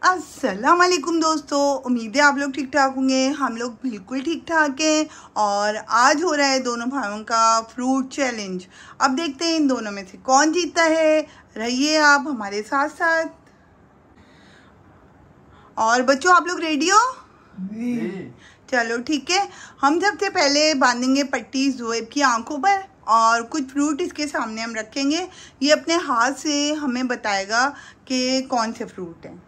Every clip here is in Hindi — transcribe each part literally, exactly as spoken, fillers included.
अस्सलाम वालेकुम दोस्तों, उम्मीद है आप लोग ठीक ठाक होंगे। हम लोग बिल्कुल ठीक ठाक हैं। और आज हो रहा है दोनों भाइयों का फ्रूट चैलेंज। अब देखते हैं इन दोनों में से कौन जीतता है। रहिए आप हमारे साथ साथ। और बच्चों, आप लोग रेडी हो? चलो ठीक है। हम सबसे पहले बांधेंगे पट्टी ज़ुएब की आंखों पर और कुछ फ्रूट इसके सामने हम रखेंगे। ये अपने हाथ से हमें बताएगा कि कौन से फ्रूट हैं।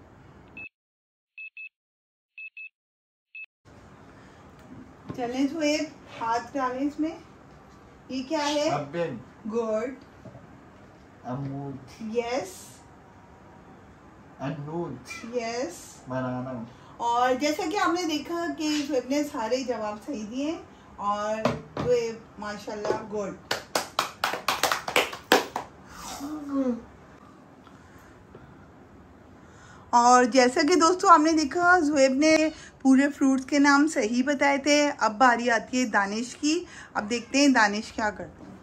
चलें ज़ुएब, हाथ डालें इसमें। ये क्या है? गुड। अमरूद। यस। अमरूद। यस। बनाना। और जैसा कि आपने देखा कि ज़ुएब ने सारे जवाब सही दिए और ज़ुएब माशाल्लाह गुड। और जैसा कि दोस्तों आपने देखा ज़ुएब ने पूरे फ्रूट्स के नाम सही बताए थे। अब बारी आती है दानिश की। अब देखते हैं दानिश क्या करते हैं।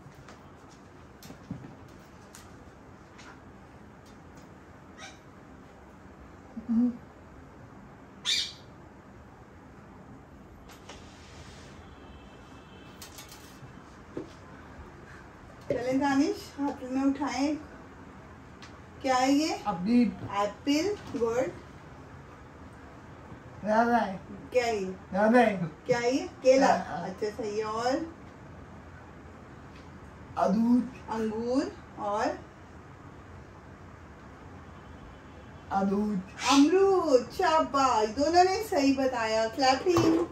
चलें दानिश, हाथ में उठाएं। क्या है ये? एप्पल। गुड। क्या है ये? क्या है ये? केला। अच्छा सही है। और अंगूर। और अमरूद। शाबाश, दोनों ने सही बताया। क्लैपिंग।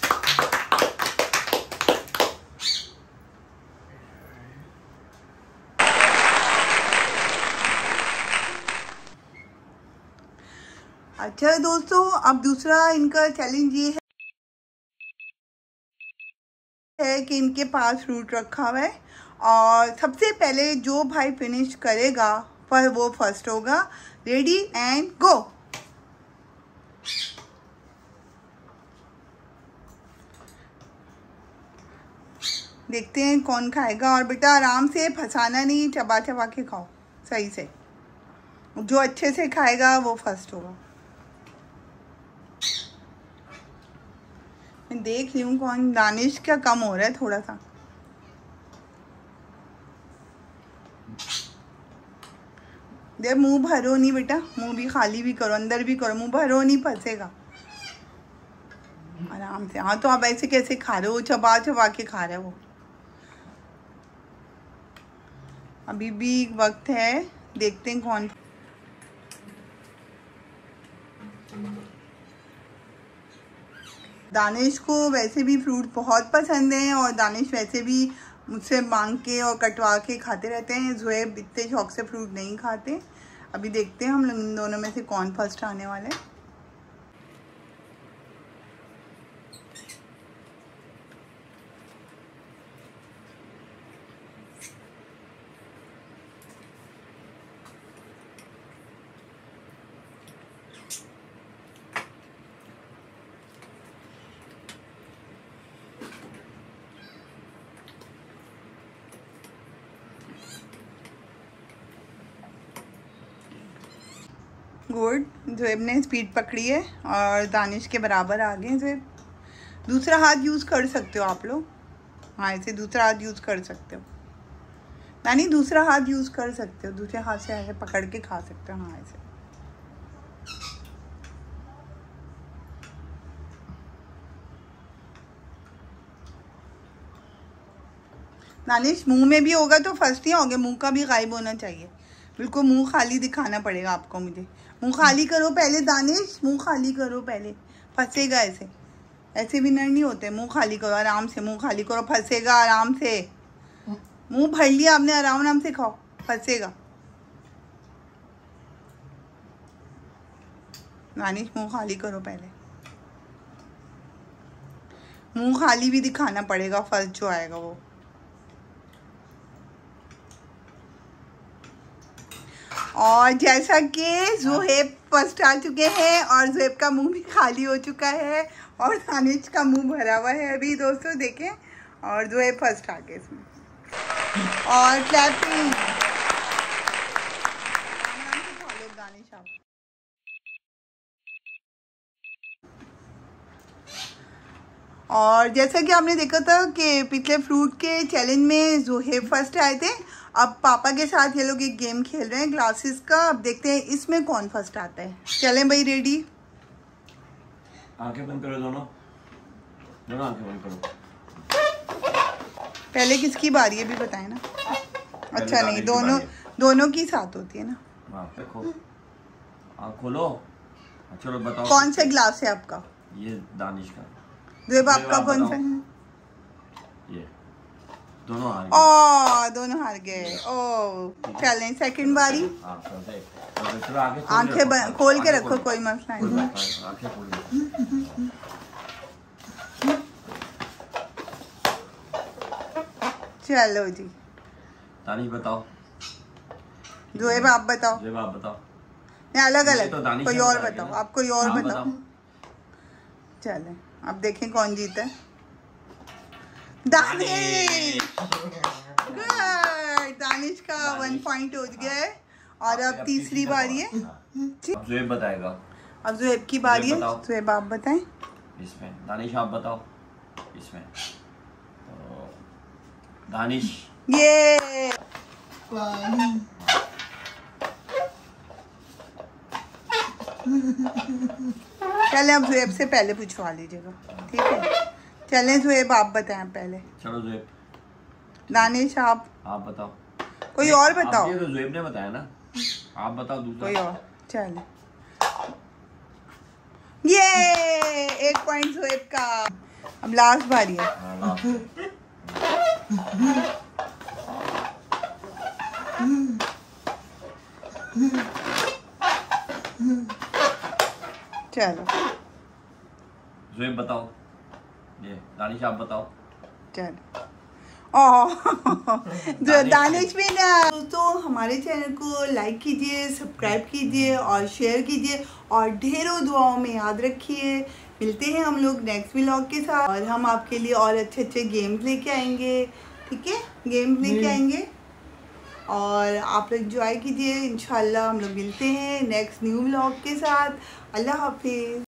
अच्छा दोस्तों, अब दूसरा इनका चैलेंज ये है कि इनके पास फ्रूट रखा हुआ है और सबसे पहले जो भाई फिनिश करेगा पर वो फर्स्ट होगा। Ready and go. देखते हैं कौन खाएगा। और बेटा आराम से, फंसाना नहीं, चबा चबा के खाओ सही से। जो अच्छे से खाएगा वो फर्स्ट होगा। मैं देख रही हूँ कौन। दानिश का कम हो रहा है थोड़ा सा। देख, मुंह भरो नहीं बेटा, मुंह भी खाली भी करो, अंदर भी करो। मुंह भरो नहीं, फंसेगा। आराम से। हाँ तो आप ऐसे कैसे खा रहे हो? चबा चबा के खा रहे हो। अभी भी वक्त है, देखते हैं कौन। दानिश को वैसे भी फ्रूट बहुत पसंद है और दानिश वैसे भी मुझसे मांग के और कटवा के खाते रहते हैं। ज़ुएब इतने शौक से फ्रूट नहीं खाते। अभी देखते हैं हम लोग इन दोनों में से कौन फर्स्ट आने वाला है। गुड। ज़ुएब ने स्पीड पकड़ी है और दानिश के बराबर आ गए ज़ुएब। दूसरा हाथ यूज़ कर सकते हो आप लोग। हाँ, ऐसे दूसरा हाथ यूज़ कर सकते हो। दानी दूसरा हाथ यूज़ कर सकते हो। दूसरे हाथ से ऐसे पकड़ के खा सकते हो। हाँ ऐसे। दानिश, मुंह में भी होगा तो फर्स्ट ही होगे। मुंह का भी गायब होना चाहिए। बिल्कुल मुंह खाली दिखाना पड़ेगा आपको मुझे। मुंह खाली करो पहले दानिश, मुंह खाली करो पहले। फंसेगा ऐसे। ऐसे विनर नहीं होते। मुंह खाली करो आराम से। मुंह खाली करो, फंसेगा आराम से। मुंह भर लिया आपने, आराम आराम से खाओ, फंसेगा। दानिश मुंह खाली करो पहले। मुंह खाली भी दिखाना पड़ेगा फर्स्ट जो आएगा वो। और जैसा कि ज़ुएब फर्स्ट आ चुके हैं और ज़ुएब का मुंह भी खाली हो चुका है और दानिश का मुंह भरा हुआ है अभी दोस्तों, देखें। और ज़ुएब फर्स्ट आ गए इसमें। और क्लैपिंग। दानिश आप और जैसा कि आपने देखा था कि पिछले फ्रूट के चैलेंज में ज़ुहैब फर्स्ट आए थे, अब पापा के साथ ये लोग एक गेम खेल रहे हैं ग्लासेस का। अब देखते हैं इसमें कौन फर्स्ट आता है। चलें भाई, रेडी? आंखें बंद करो, दोनों दोनों आंखें बंद करो। पहले किसकी बारी है भी बताए ना। अच्छा नहीं, दोनों दोनों की साथ होती है ना। देखो, आँख खोलो। चलो बताओ कौन सा ग्लास है आपका? ये दानिश का। ज़ुहैब आपका कौन सा है? ये दोनों हार गए। ओ दोनों हार गए। ओ चलें सेकंड बारी। आंखें खोल के रखो, कोई मसला नहीं। चलो जी, दानिश बताओ। ज़ुहैब आप बताओ। ज़ुहैब आप बताओ। नहीं, अलग अलग तो कोई और बताओ। आप कोई और बताओ। चलें अब देखें कौन जीता है। दानिश। दानिश का वन पॉइंट हो गया है। और अब तीसरी बारी है। ज़ुहैब बताएगा। अब ज़ुहैब की बारी है। ज़ुहैब आप बताएं। इसमें दानिश आप बताओ। इसमें दानिश। ये चलें अब ज़ुहैब से पहले पूछवा लीजिएगा, ठीक है? चलें ज़ुहैब आप बताएं पहले। चलो ज़ुहैब। दानिश आप आप बताओ। कोई और बताओ। ये तो ज़ुहैब ने बताया ना, आप बताओ दूसरा कोई और। चले, ये एक पॉइंट ज़ुहैब का। अब लास्ट बारी है। चलो ज़ुहैब बताओ। ये दानिश आप बताओ। चलो ओह दानिश भी ना। दोस्तों हमारे चैनल को लाइक कीजिए, सब्सक्राइब कीजिए और शेयर कीजिए और ढेरों दुआओं में याद रखिए। मिलते हैं हम लोग नेक्स्ट व्लॉग के साथ और हम आपके लिए और अच्छे अच्छे गेम्स लेके आएंगे, ठीक है? गेम्स लेके आएंगे और आप लोग एंजॉय कीजिए। इंशाल्लाह हम लोग मिलते हैं नेक्स्ट न्यू व्लॉग के साथ। अल्लाह हाफिज़।